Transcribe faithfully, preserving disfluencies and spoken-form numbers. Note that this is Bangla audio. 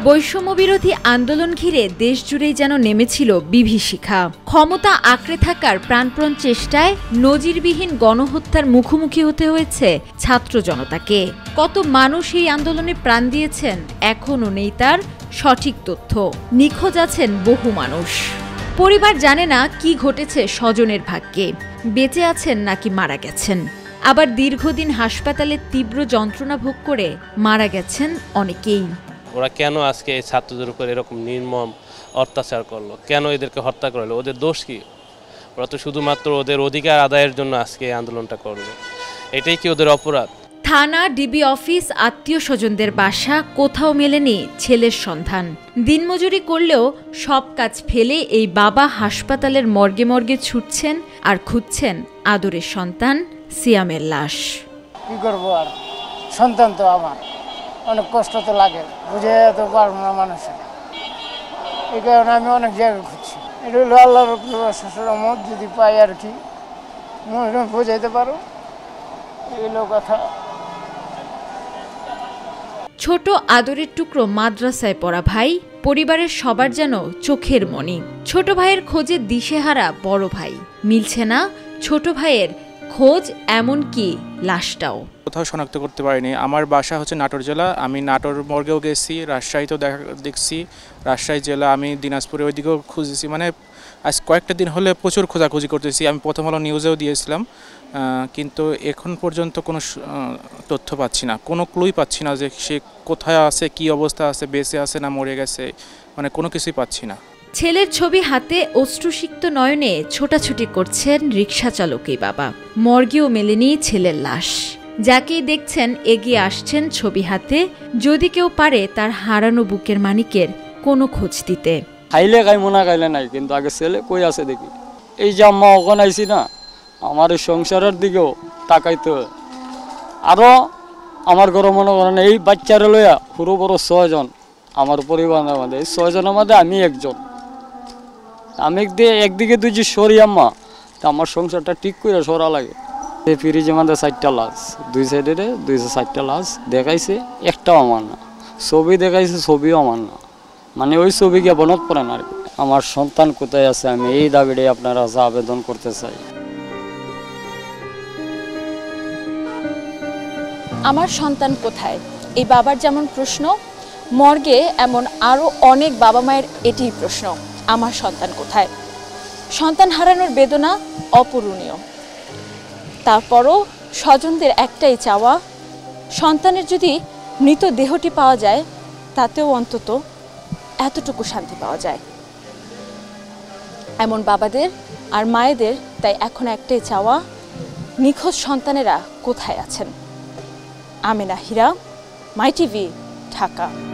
বৈষম্যবিরোধী আন্দোলন ঘিরে দেশজুড়েই যেন নেমেছিল বিভীষিকা। ক্ষমতা আঁকড়ে থাকার প্রাণপণ চেষ্টায় নজিরবিহীন গণহত্যার মুখোমুখি হতে হয়েছে ছাত্র জনতাকে। কত মানুষ এই আন্দোলনে প্রাণ দিয়েছেন এখনও নেই তার সঠিক তথ্য। নিখোঁজ আছেন বহু মানুষ। পরিবার জানে না কি ঘটেছে স্বজনের ভাগ্যে, বেঁচে আছেন নাকি মারা গেছেন। আবার দীর্ঘদিন হাসপাতালে তীব্র যন্ত্রণা ভোগ করে মারা গেছেন অনেকেই। ওরা কেন আজকে এই ছাত্রদের উপর এরকম নির্মম অত্যাচার করলো, কেন এদেরকে হত্যা করলো, ওদের দোষ কি? ওরা তো শুধুমাত্র ওদের অধিকার আদায়ের জন্য আজকে এই আন্দোলনটা করলো, এটাই কি ওদের অপরাধ? থানা, ডিবি অফিস, আত্মীয় স্বজনদের বাসা, কোথাও মেলেনি ছেলের সন্ধান। দিনমজুরি করলেও সব কাজ ফেলে এই বাবা হাসপাতালের মর্গে মর্গে ছুটছেন আর খুঁজছেন আদরের সন্তান সিয়ামের লাশ। কি করবো আর, সন্তান তো আমার, অনেক কষ্ট তো লাগে, বুঝে তো পারবো না মানুষের। এই কারণে আমি অনেক জায়গায় খুঁজছি। এটা হলো আল্লাহর রহমত, যদি পাই আর কি বোঝাইতে পারো, এগুলো কথা। ছোট আদরের টুকরো মাদ্রাসায় পড়া ভাই, পরিবারের সবার যেন চোখের মণি। ছোট ভাইয়ের খোঁজে দিশেহারা বড় ভাই, মিলছে না ছোট ভাইয়ের খোঁজ, এমনকি লাশটাও কোথাও শনাক্ত করতে পারিনি। আমার বাসা হচ্ছে নাটোর জেলা, আমি নাটোর মর্গেও গেছি, রাজশাহীতেও দেখা দেখছি, রাজশাহী জেলা, আমি দিনাজপুরে ওইদিকেও খুঁজেছি। মানে আজ কয়েকটা দিন হলে প্রচুর খোঁজাখুঁজি করতেছি। আমি প্রথম আলো নিউজেও দিয়েছিলাম, কিন্তু এখন পর্যন্ত কোনো তথ্য পাচ্ছি না, কোনো ক্লুই পাচ্ছি না যে সে কোথায় আছে, কি অবস্থা আছে, বেঁচে আছে না মরে গেছে, মানে কোনো কিছুই পাচ্ছি না। ছেলের ছবি হাতে অশ্রুসিক্ত নয়নে ছোটাছুটি করছেন রিকশা চালকই বাবা। মর্গেও মেলেনি ছেলের লাশ। যাকেই দেখছেন এগিয়ে আসছেন ছবি হাতে, যদি কেউ পারে তার হারানো বুকের মানিকের কোনো খোঁজ দিতে। খাইলে খাইমো না খাইলে নাই, কিন্তু আগে ছেলে কই আছে দেখি। এই যে আম্মা ওখানে আইসি না, আমার এই সংসারের দিকেও তাকাইতে। আরও আমার ঘরে মনে করেন এই বাচ্চারা লইয়া পুরো বড় ছয়জন আমার পরিবারের মধ্যে, এই ছয়জনের মধ্যে আমি একজন। আমি একদিকে দুই যে সরি আম্মা, তা আমার সংসারটা ঠিক করে সরা লাগে। এই ফ্রিজের মধ্যে চারটা লাশ, দুই সাইডে দুইশো চারটা লাশ দেখাইছে, একটাও আমার না। ছবি দেখাইছে, ছবিও আমার না। মানে ওই ছবিকে বনত পড়ে না আর কি। আমার সন্তান কোথায় আছে, আমি এই দাবিটাই আপনার কাছে আবেদন করতে চাই। আমার সন্তান কোথায়, এই বাবার যেমন প্রশ্ন, মর্গে এমন আরও অনেক বাবা মায়ের এটি প্রশ্ন, আমার সন্তান কোথায়। সন্তান হারানোর বেদনা অপূরণীয়, তারপরও স্বজনদের একটাই চাওয়া, সন্তানের যদি মৃতদেহটি পাওয়া যায় তাতেও অন্তত এতটুকু শান্তি পাওয়া যায়। এমন বাবাদের আর মায়েদের তাই এখন একটাই চাওয়া, নিখোঁজ সন্তানেরা কোথায় আছেন। Amena Hira, my TV, Dhaka.